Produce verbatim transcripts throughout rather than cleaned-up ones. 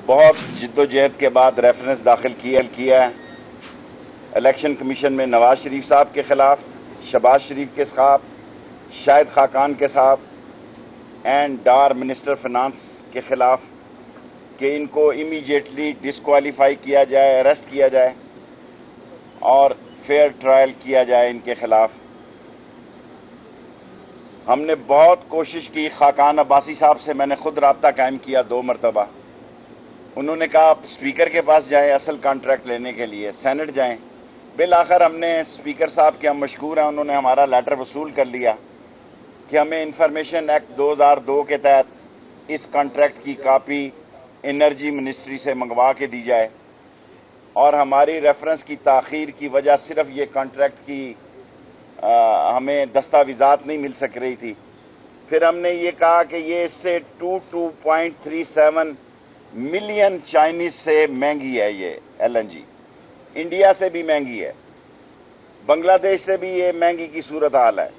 बहुत जिद्दोजहद के बाद रेफरेंस दाखिल किया किया है इलेक्शन कमीशन में नवाज शरीफ साहब के ख़िलाफ़, शहबाज शरीफ के साहब, शाहिद खाकान के साहब एंड डार मिनिस्टर फिनांस के ख़िलाफ़ कि इनको इमीडिएटली डिस्क्वालीफाई किया जाए, अरेस्ट किया जाए और फेयर ट्रायल किया जाए इनके ख़िलाफ़। हमने बहुत कोशिश की, खाकान अब्बासी साहब से मैंने ख़ुद रब्ता कायम किया दो मरतबा। उन्होंने कहा आप स्पीकर के पास जाएं असल कॉन्ट्रैक्ट लेने के लिए, सेनेट जाएं। बिल आखिर हमने स्पीकर साहब के हम मशकूर हैं, उन्होंने हमारा लेटर वसूल कर लिया कि हमें इंफॉर्मेशन एक्ट दो हज़ार दो के तहत इस कॉन्ट्रैक्ट की कापी एनर्जी मिनिस्ट्री से मंगवा के दी जाए और हमारी रेफरेंस की ताख़ीर की वजह सिर्फ ये कॉन्ट्रैक्ट की आ, हमें दस्तावेज़ात नहीं मिल सक रही थी। फिर हमने ये कहा कि ये इससे two two point three seven million Chinese से महंगी है ये एल एन जी, इंडिया से भी महंगी है, बांग्लादेश से भी ये महंगी की सूरत हाल है।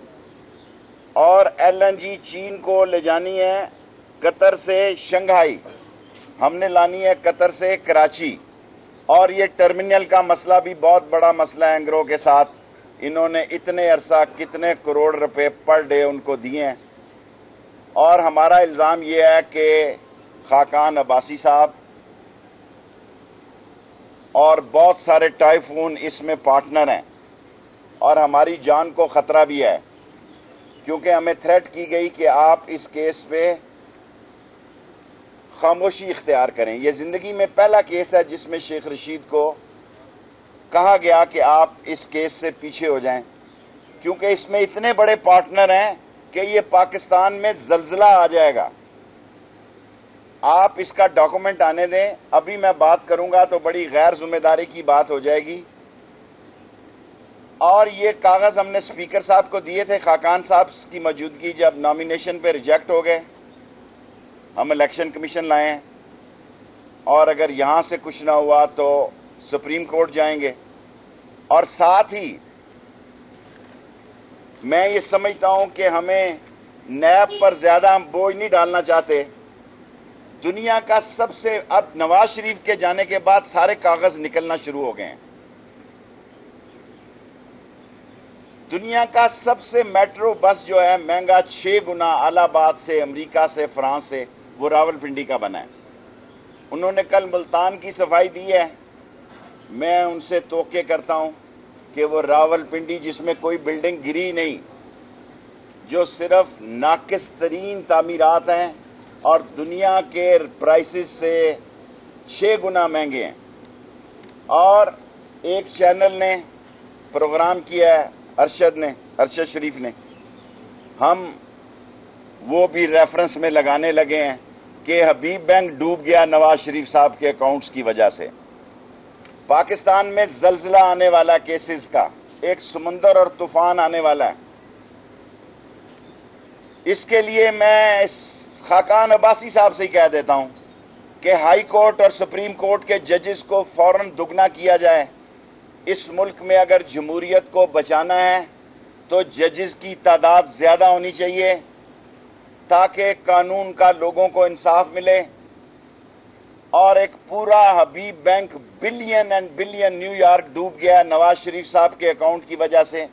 और एल एन जी चीन को ले जानी है कतर से शंघाई, हमने लानी है कतर से कराची। और ये टर्मिनल का मसला भी बहुत बड़ा मसला है एंग्रो के साथ। इन्होंने इतने अरसा कितने करोड़ रुपए पर डे उनको दिए हैं। और हमारा इल्ज़ाम ये है कि खाकान अब्बासी साहब और बहुत सारे टाइफून इसमें पार्टनर हैं और हमारी जान को ख़तरा भी है, क्योंकि हमें थ्रेट की गई कि आप इस केस पे खामोशी इख्तियार करें। यह ज़िंदगी में पहला केस है जिसमें शेख रशीद को कहा गया कि आप इस केस से पीछे हो जाएं, क्योंकि इसमें इतने बड़े पार्टनर हैं कि ये पाकिस्तान में ज़लज़ला आ जाएगा। आप इसका डॉक्यूमेंट आने दें, अभी मैं बात करूंगा तो बड़ी गैर जिम्मेदारी की बात हो जाएगी। और ये कागज़ हमने स्पीकर साहब को दिए थे, खाकान साहब की मौजूदगी जब नॉमिनेशन पे रिजेक्ट हो गए, हम इलेक्शन कमीशन लाए हैं और अगर यहाँ से कुछ ना हुआ तो सुप्रीम कोर्ट जाएंगे। और साथ ही मैं ये समझता हूँ कि हमें नैब पर ज़्यादा हम बोझ नहीं डालना चाहते। दुनिया का सबसे, अब नवाज शरीफ के जाने के बाद सारे कागज़ निकलना शुरू हो गए हैं। दुनिया का सबसे मेट्रो बस जो है महंगा छः गुना इलाहाबाद से, अमेरिका से, फ्रांस से, वो रावलपिंडी का बना है। उन्होंने कल मुल्तान की सफाई दी है। मैं उनसे तोक़े करता हूँ कि वो रावलपिंडी जिसमें कोई बिल्डिंग गिरी नहीं, जो सिर्फ नाकिस तरीन तामीरात हैं और दुनिया के प्राइसेस से छः गुना महंगे हैं। और एक चैनल ने प्रोग्राम किया है, अरशद ने, अरशद शरीफ ने, हम वो भी रेफरेंस में लगाने लगे हैं कि हबीब बैंक डूब गया नवाज शरीफ साहब के अकाउंट्स की वजह से। पाकिस्तान में ज़लज़ला आने वाला, केसेस का एक समुंदर और तूफान आने वाला है। इसके लिए मैं इस खाकान अब्बासी साहब से ही कह देता हूं कि हाई कोर्ट और सुप्रीम कोर्ट के जजेस को फौरन दुगना किया जाए। इस मुल्क में अगर जमहूरियत को बचाना है तो जजेस की तादाद ज़्यादा होनी चाहिए ताकि कानून का लोगों को इंसाफ मिले। और एक पूरा Habib Bank billion and billion New York डूब गया नवाज शरीफ साहब के अकाउंट की वजह से।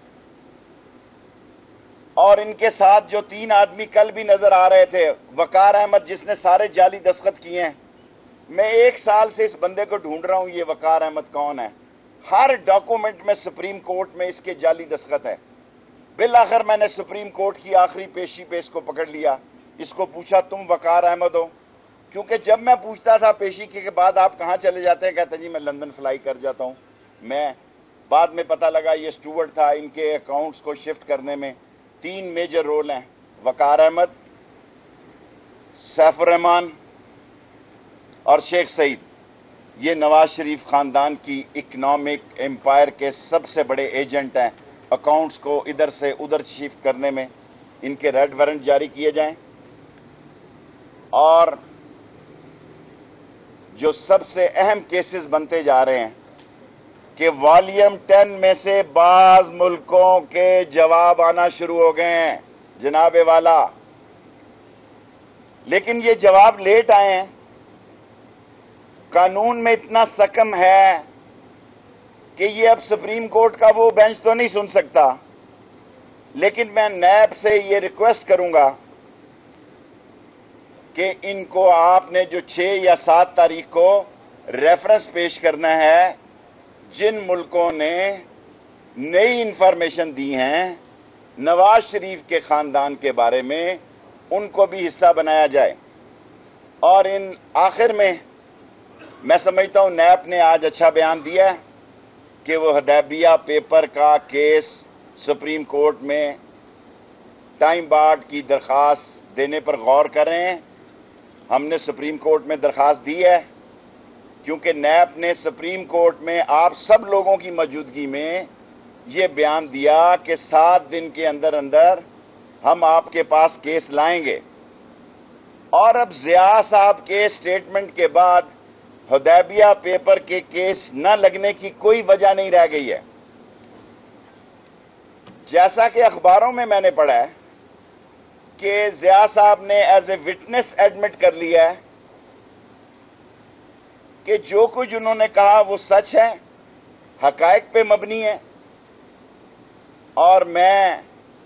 और इनके साथ जो तीन आदमी कल भी नजर आ रहे थे, वकार अहमद जिसने सारे जाली दस्तखत किए हैं, मैं एक साल से इस बंदे को ढूंढ रहा हूं, ये वकार अहमद कौन है। हर डॉक्यूमेंट में सुप्रीम कोर्ट में इसके जाली दस्तखत है। बिल आखिर मैंने सुप्रीम कोर्ट की आखिरी पेशी पे इसको पकड़ लिया, इसको पूछा तुम वकार अहमद हो, क्योंकि जब मैं पूछता था पेशी के बाद आप कहाँ चले जाते हैं, कहते जी मैं लंदन फ्लाई कर जाता हूँ। मैं बाद में पता लगा ये स्टूवर्ड था। इनके अकाउंट्स को शिफ्ट करने में तीन मेजर रोल हैं, वकार अहमद, सैफुर रहमान और शेख सईद। ये नवाज शरीफ ख़ानदान की इकनॉमिक एम्पायर के सबसे बड़े एजेंट हैं। अकाउंट्स को इधर से उधर शिफ्ट करने में इनके रेड वारंट जारी किए जाएं। और जो सबसे अहम केसेस बनते जा रहे हैं कि वॉल्यूम टेन में से बाज मुल्कों के जवाब आना शुरू हो गए हैं जनाबे वाला, लेकिन ये जवाब लेट आए हैं। कानून में इतना सकम है कि ये अब सुप्रीम कोर्ट का वो बेंच तो नहीं सुन सकता, लेकिन मैं नैब से ये रिक्वेस्ट करूंगा कि इनको आपने जो छः या सात तारीख को रेफरेंस पेश करना है, जिन मुल्कों ने नई इंफॉर्मेशन दी हैं नवाज शरीफ के ख़ानदान के बारे में, उनको भी हिस्सा बनाया जाए। और इन आखिर में मैं समझता हूँ नैब ने आज अच्छा बयान दिया है कि वो हदैबिया पेपर का केस सुप्रीम कोर्ट में टाइम बार्ड की दरख्वास्त देने पर गौर कर रहे हैं। हमने सुप्रीम कोर्ट में दरख्वास्त दी है क्योंकि नैब ने सुप्रीम कोर्ट में आप सब लोगों की मौजूदगी में ये बयान दिया कि सात दिन के अंदर अंदर हम आपके पास केस लाएंगे। और अब ज़िया साहब के स्टेटमेंट के बाद हुदैबिया पेपर के केस न लगने की कोई वजह नहीं रह गई है। जैसा कि अखबारों में मैंने पढ़ा है कि ज़िया साहब ने एज ए विटनेस एडमिट कर लिया है कि जो कुछ उन्होंने कहा वो सच है, हकायक पे मबनी है। और मैं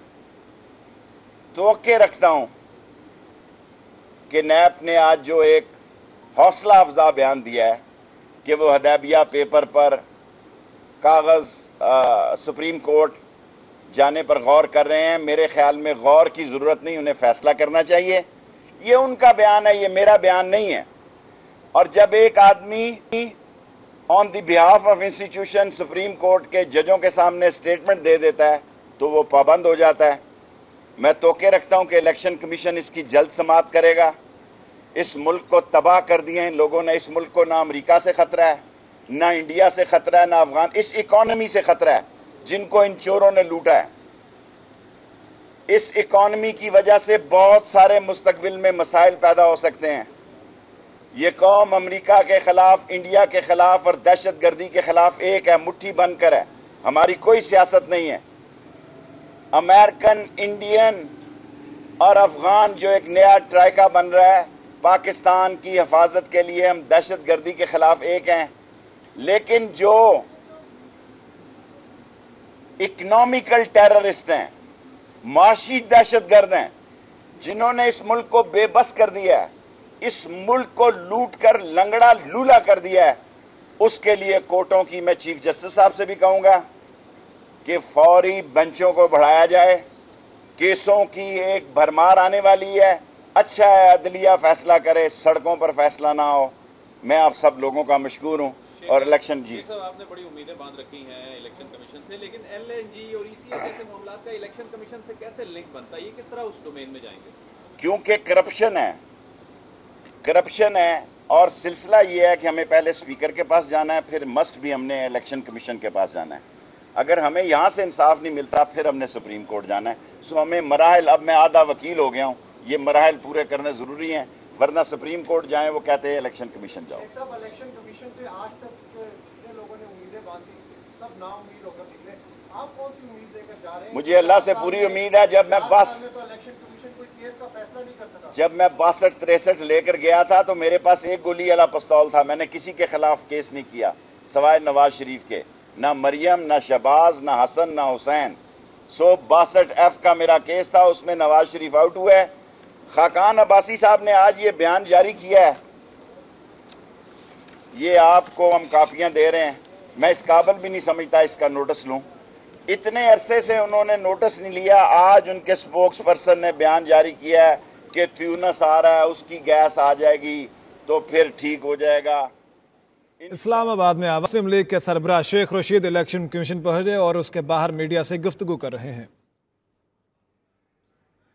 तवक्के रखता हूं कि नैब ने आज जो एक हौसला अफजा बयान दिया है कि वो हदैबिया पेपर पर कागज़ सुप्रीम कोर्ट जाने पर गौर कर रहे हैं। मेरे ख्याल में गौर की ज़रूरत नहीं, उन्हें फ़ैसला करना चाहिए। ये उनका बयान है, ये मेरा बयान नहीं है। और जब एक आदमी on the behalf of institution supreme court के जजों के सामने स्टेटमेंट दे देता है तो वो पाबंद हो जाता है। मैं तोके रखता हूं कि इलेक्शन कमीशन इसकी जल्द समाअत करेगा। इस मुल्क को तबाह कर दिया इन लोगों ने। इस मुल्क को ना अमेरिका से खतरा है, ना इंडिया से खतरा है, ना अफगान, इस इकॉनमी से खतरा है जिनको इन चोरों ने लूटा है। इस इकॉनमी की वजह से बहुत सारे मुस्तकबिल में मसाइल पैदा हो सकते हैं। ये कौम अमेरिका के खिलाफ, इंडिया के खिलाफ और दहशत गर्दी के खिलाफ एक है, मुट्ठी बनकर है। हमारी कोई सियासत नहीं है। अमेरिकन, इंडियन और अफगान जो एक नया ट्राइका बन रहा है पाकिस्तान की हिफाजत के लिए, हम दहशत गर्दी के खिलाफ एक हैं। लेकिन जो इकोनॉमिकल टेररिस्ट हैं, माशी दहशत गर्द हैं, जिन्होंने इस मुल्क को बेबस कर दिया है, इस मुल्क को लूट कर लंगड़ा लूला कर दिया है, उसके लिए कोर्टों की मैं चीफ जस्टिस साहब से भी कहूंगा कि फौरी बेंचों को बढ़ाया जाए। केसों की एक भरमार आने वाली है। अच्छा है अदलिया फैसला करे, सड़कों पर फैसला ना हो। मैं आप सब लोगों का मशकूर हूँ। और इलेक्शन जी साहब, आपने बड़ी उम्मीदें बांध रखी हैं इलेक्शन कमीशन से, लेकिन एलएनजी और ईसीए जैसे मामला का इलेक्शन कमीशन से कैसे लिंक बनता है? ये किस तरह उस डोमेन में जाएंगे? क्योंकि करप्शन है, करप्शन है। और सिलसिला ये है कि हमें पहले स्पीकर के पास जाना है, फिर मस्ट भी हमने इलेक्शन कमीशन के पास जाना है। अगर हमें यहाँ से इंसाफ नहीं मिलता फिर हमने सुप्रीम कोर्ट जाना है। सो हमें मराहल, अब मैं आधा वकील हो गया हूँ, ये मराहल पूरे करने ज़रूरी हैं, वरना सुप्रीम कोर्ट जाएं वो कहते हैं इलेक्शन कमीशन जाओ। सब इलेक्शन कमीशन से आज तक जितने लोगों ने उम्मीदें बांधी सब ना उम्मीद होकर निकले। आप कौन सी उम्मीद देकर जा रहे हैं? मुझे अल्लाह से पूरी उम्मीद है। जब मैं बस तो इलेक्शन कमीशन कोई केस का फैसला नहीं कर सका। जब मैं बासठ तिरसठ लेकर गया था तो मेरे पास एक गोली वाला पिस्तौल था। मैंने किसी के खिलाफ केस नहीं किया सवाए नवाज शरीफ के, ना मरियम, ना शहबाज, ना हसन, ना हुसैन। सो बासठ एफ का मेरा केस था, उसमें नवाज शरीफ आउट हुआ है। खाकान अब्बासी साहब ने आज ये बयान जारी किया है, ये आपको हम कापियां दे रहे हैं। मैं इस काबिल भी नहीं समझता इसका नोटिस लूं। इतने अरसे से उन्होंने नोटिस नहीं लिया। आज उनके स्पोक्स पर्सन ने बयान जारी किया है कि ट्यूनस आ रहा है, उसकी गैस आ जाएगी तो फिर ठीक हो जाएगा। इस्लामाबाद में मुस्लिम लीग के सरबराह शेख रशीद इलेक्शन कमीशन पहुंचे और उसके बाहर मीडिया से गुफ्तगू कर रहे हैं।